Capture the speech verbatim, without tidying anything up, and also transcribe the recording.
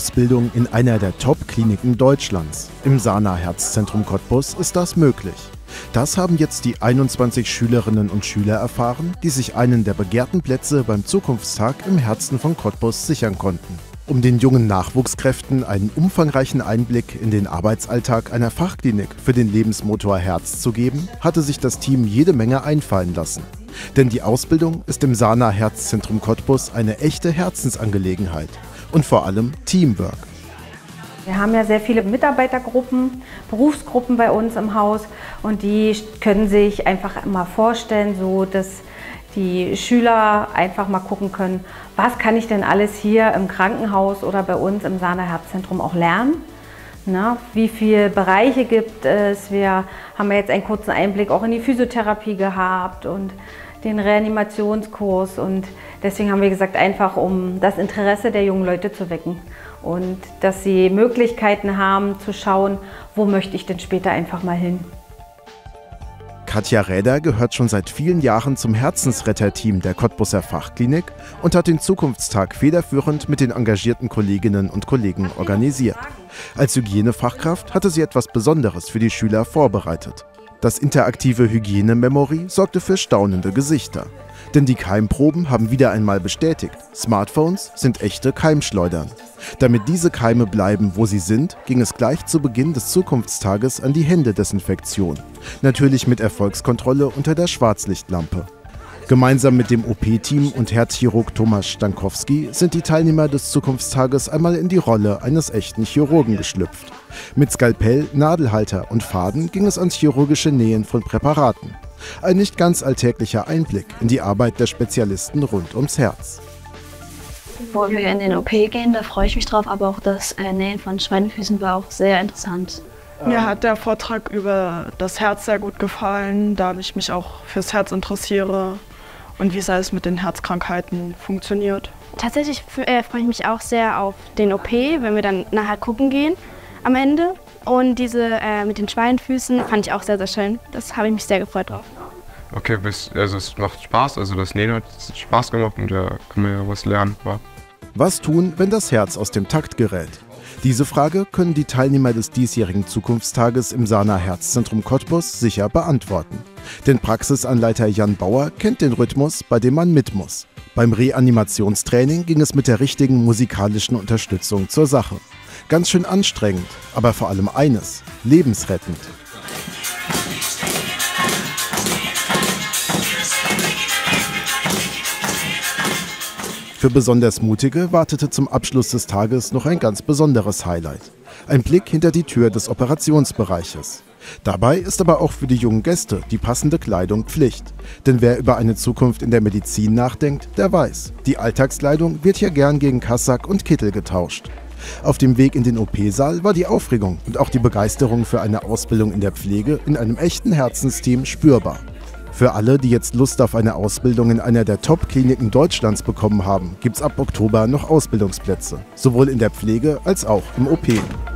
Ausbildung in einer der Top-Kliniken Deutschlands. Im Sana Herzzentrum Cottbus ist das möglich. Das haben jetzt die einundzwanzig Schülerinnen und Schüler erfahren, die sich einen der begehrten Plätze beim Zukunftstag im Herzen von Cottbus sichern konnten. Um den jungen Nachwuchskräften einen umfangreichen Einblick in den Arbeitsalltag einer Fachklinik für den Lebensmotor Herz zu geben, hatte sich das Team jede Menge einfallen lassen. Denn die Ausbildung ist im Sana Herzzentrum Cottbus eine echte Herzensangelegenheit und vor allem Teamwork. Wir haben ja sehr viele Mitarbeitergruppen, Berufsgruppen bei uns im Haus und die können sich einfach mal vorstellen, so dass die Schüler einfach mal gucken können, was kann ich denn alles hier im Krankenhaus oder bei uns im Sana Herzzentrum auch lernen. Na, wie viele Bereiche gibt es? Wir haben ja jetzt einen kurzen Einblick auch in die Physiotherapie gehabt und den Reanimationskurs und deswegen haben wir gesagt, einfach um das Interesse der jungen Leute zu wecken und dass sie Möglichkeiten haben zu schauen, wo möchte ich denn später einfach mal hin. Katja Räder gehört schon seit vielen Jahren zum Herzensretter-Team der Cottbuser Fachklinik und hat den Zukunftstag federführend mit den engagierten Kolleginnen und Kollegen organisiert. Als Hygienefachkraft hatte sie etwas Besonderes für die Schüler vorbereitet. Das interaktive Hygiene-Memory sorgte für staunende Gesichter. Denn die Keimproben haben wieder einmal bestätigt, Smartphones sind echte Keimschleudern. Damit diese Keime bleiben, wo sie sind, ging es gleich zu Beginn des Zukunftstages an die Händedesinfektion. Natürlich mit Erfolgskontrolle unter der Schwarzlichtlampe. Gemeinsam mit dem O P-Team und Herzchirurg Thomas Stankowski sind die Teilnehmer des Zukunftstages einmal in die Rolle eines echten Chirurgen geschlüpft. Mit Skalpell, Nadelhalter und Faden ging es ans chirurgische Nähen von Präparaten. Ein nicht ganz alltäglicher Einblick in die Arbeit der Spezialisten rund ums Herz. Bevor wir in den O P gehen, da freue ich mich drauf, aber auch das Nähen von Schweinefüßen war auch sehr interessant. Mir hat der Vortrag über das Herz sehr gut gefallen, da ich mich auch fürs Herz interessiere und wie es alles mit den Herzkrankheiten funktioniert. Tatsächlich äh, freue ich mich auch sehr auf den O P, wenn wir dann nachher gucken gehen am Ende. Und diese äh, mit den Schweinefüßen fand ich auch sehr, sehr schön. Das habe ich mich sehr gefreut drauf. Okay, also es macht Spaß, also das Nähen hat Spaß gemacht und da kann man ja was lernen. Was tun, wenn das Herz aus dem Takt gerät? Diese Frage können die Teilnehmer des diesjährigen Zukunftstages im Sana Herzzentrum Cottbus sicher beantworten. Denn Praxisanleiter Jan Bauer kennt den Rhythmus, bei dem man mit muss. Beim Reanimationstraining ging es mit der richtigen musikalischen Unterstützung zur Sache. Ganz schön anstrengend, aber vor allem eines: lebensrettend. Für besonders Mutige wartete zum Abschluss des Tages noch ein ganz besonderes Highlight. Ein Blick hinter die Tür des Operationsbereiches. Dabei ist aber auch für die jungen Gäste die passende Kleidung Pflicht. Denn wer über eine Zukunft in der Medizin nachdenkt, der weiß, die Alltagskleidung wird hier gern gegen Kassack und Kittel getauscht. Auf dem Weg in den O P-Saal war die Aufregung und auch die Begeisterung für eine Ausbildung in der Pflege in einem echten Herzensteam spürbar. Für alle, die jetzt Lust auf eine Ausbildung in einer der Top-Kliniken Deutschlands bekommen haben, gibt es ab Oktober noch Ausbildungsplätze, sowohl in der Pflege als auch im O P.